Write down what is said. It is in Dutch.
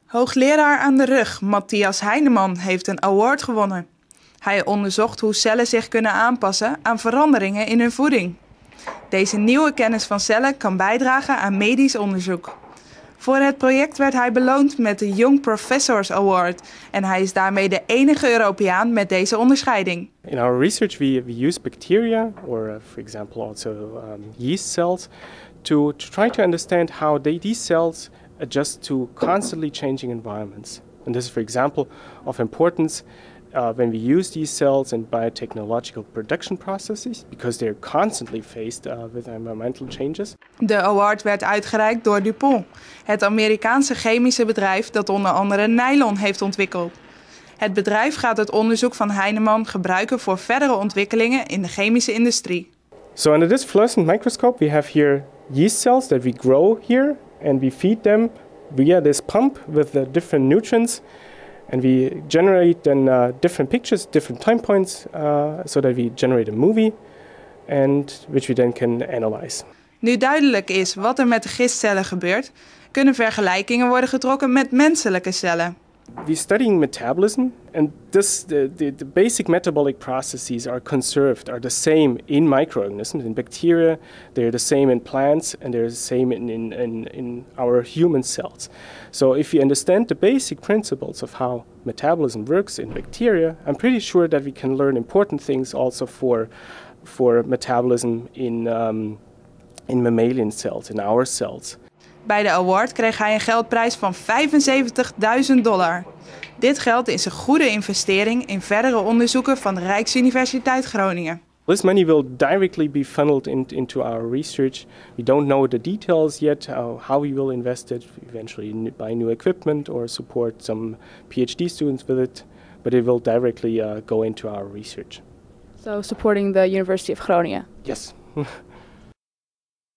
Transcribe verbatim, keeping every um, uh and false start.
Hoogleraar aan de rug Matthias Heineman heeft een award gewonnen. Hij onderzocht hoe cellen zich kunnen aanpassen aan veranderingen in hun voeding. Deze nieuwe kennis van cellen kan bijdragen aan medisch onderzoek. Voor het project werd hij beloond met de Young Professors Award en hij is daarmee de enige Europeaan met deze onderscheiding. In our research we, we use bacteria or uh, for example also um, yeast cells to, to try to understand how they, these cells adjust to constantly changing environments. And this is for example of importance Uh, when we use these cells in biotechnological production processes, because they're constantly faced uh, with environmental changes. De award werd uitgereikt door DuPont, het Amerikaanse chemische bedrijf dat onder andere nylon heeft ontwikkeld. Het bedrijf gaat het onderzoek van Heineman gebruiken voor verdere ontwikkelingen in de chemische industrie. So under this fluorescent microscope we have here yeast cells that we grow here and we feed them via this pump with the different nutrients. And we generate then uh, different pictures, different time points, uh, so that we generate a movie, and which we then can analyze. Nu duidelijk is wat er met de gistcellen gebeurt, kunnen vergelijkingen worden getrokken met menselijke cellen. We're studying metabolism, and this, the, the, the basic metabolic processes are conserved, are the same in microorganisms. In bacteria, they're the same in plants, and they're the same in, in, in, in our human cells. So if we understand the basic principles of how metabolism works in bacteria, I'm pretty sure that we can learn important things also for, for metabolism in, um, in mammalian cells, in our cells. Bij de award kreeg hij een geldprijs van vijfenzeventigduizend dollar. Dit geld is een goede investering in verdere onderzoeken van de Rijksuniversiteit Groningen. This money will directly be funneled in, into our research. We don't know the details yet, how, how we will invest it, eventually buy new equipment or support some PhD students with it, but it will directly uh, go into our research. So supporting the University of Groningen? Yes.